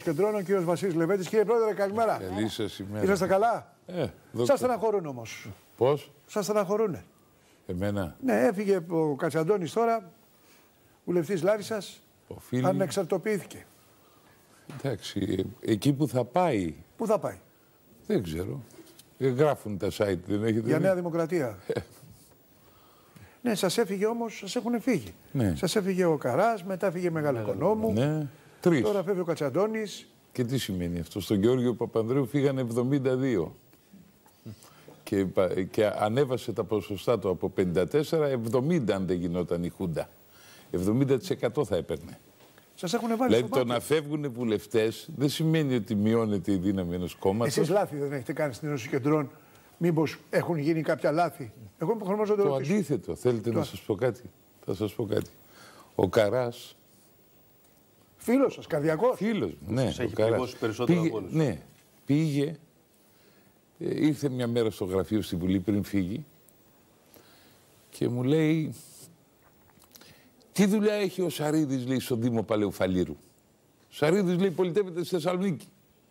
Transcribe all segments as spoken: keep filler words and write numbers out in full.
Κεντρών, ο κύριος Βασίλης Λεβέντης. Κύριε Πρόεδρε, καλημέρα. Καλή σας ημέρα. Είσαστε καλά? Ε, Σας στεναχωρούν όμως. Πώς? Σας στεναχωρούνε. Εμένα. Ναι, έφυγε ο Κατσαντώνης τώρα, βουλευτής Λάρισσας, Οφείλει... ανεξαρτοποιήθηκε. Εντάξει, εκεί που θα πάει. Πού θα πάει? Δεν ξέρω. Γράφουν τα site, δεν έχετε Για δει? Νέα Δημοκρατία. Ναι, σας έφυγε όμως, σας έχουν φύγει. Ναι. Σας έφυγε ο Καράς, μετά έφυγε Μεγαλοοικονόμου. Ναι, τρεις. Τώρα φεύγει ο Κατσαντώνης. Και τι σημαίνει αυτό? Στον Γεώργιο Παπανδρέου φύγανε εβδομήντα δύο. Και, και ανέβασε τα ποσοστά του από πενήντα τέσσερα εβδομήντα αν δεν γινόταν η Χούντα. εβδομήντα τοις εκατό θα έπαιρνε. Σας έχουν βάλει Δηλαδή στο το μάτι. να φεύγουν βουλευτές δεν σημαίνει ότι μειώνεται η δύναμη ενός κόμματος. Εσείς λάθη δεν έχετε κάνει στην Ένωση Κεντρών? Μήπως έχουν γίνει κάποια λάθη? Εγώ είμαι υποχρεωμένος να το Το ρωτήσω. αντίθετο. Θέλετε Το... να σας πω κάτι? Θα σας πω κάτι. Ο Καράς, Φίλος σας, καρδιακός. φίλος μου, ναι, Σας ο έχει Καράς, πληγώσει περισσότερο πήγε, από όλους. ναι, πήγε, ε, ήρθε μια μέρα στο γραφείο στη Βουλή πριν φύγει και μου λέει, τι δουλειά έχει ο Σαρίδης, λέει, στον Δήμο Παλαιοφαλήρου? Ο Σαρίδης, λέει, πολιτεύεται στη Θεσσαλονίκη.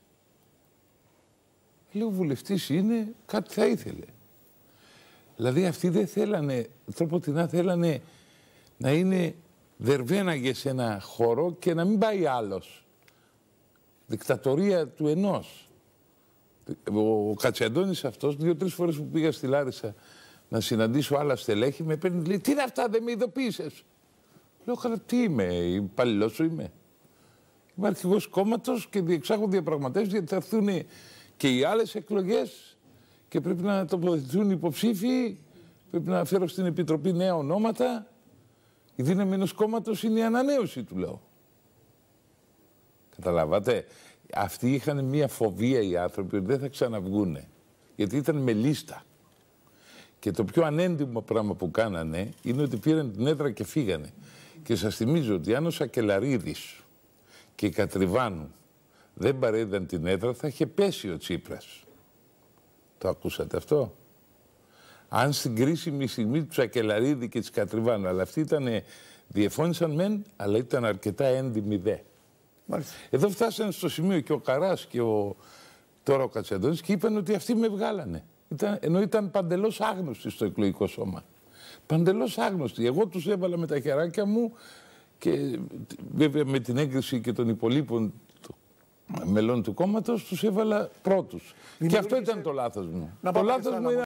Λέω, βουλευτής είναι, κάτι θα ήθελε. Δηλαδή αυτοί δεν θέλανε, τρόποτινά θέλανε να είναι δερβέναγες σε ένα χώρο και να μην πάει άλλος. Δικτατορία του ενός. Ο Κατσαντώνης αυτός, δύο-τρεις φορές που πήγα στη Λάρισα να συναντήσω άλλα στελέχη, με παίρνει, λέει, τι είναι αυτά, δεν με ειδοποίησες? Λέω, καλά, τι είμαι, υπαλληλός σου είμαι? Είμαι αρχηγός κόμματος και διεξάγω διαπραγματεύσεις γιατί θα έρθουν και οι άλλες εκλογές και πρέπει να τοποθετηθούν υποψήφοι, πρέπει να φέρω στην Επιτροπή νέα ονόματα. Η δύναμη ενός κόμματος είναι η ανανέωση, του λέω. Καταλάβατε. Αυτοί είχαν μια φοβία οι άνθρωποι ότι δεν θα ξαναβγούνε. Γιατί ήταν με λίστα. Και το πιο ανέντιμο πράγμα που κάνανε είναι ότι πήραν την έδρα και φύγανε. Και σας θυμίζω ότι αν ο Σακελαρίδης και η Κατριβάνου δεν παρέδαν την έδρα, θα είχε πέσει ο Τσίπρας. Το ακούσατε αυτό? Αν στην κρίσιμη στιγμή του Σακελαρίδη και της Κατριβάνου, αλλά αυτοί ήτανε, διεφώνησαν μεν, αλλά ήταν αρκετά έντιμοι δε. Μάλιστα. Εδώ φτάσανε στο σημείο και ο Καράς και ο, τώρα ο Κατσαντώνης και είπαν ότι αυτοί με βγάλανε. Ήταν, ενώ ήταν παντελώς άγνωστοι στο εκλογικό σώμα. Παντελώς άγνωστοι. Εγώ τους έβαλα με τα χεράκια μου και βέβαια με την έγκριση και των υπολείπων μελών του κόμματος τους έβαλα πρώτους. Και αυτό ήταν το λάθος μου. Να το πάμε λάθος στα μου είναι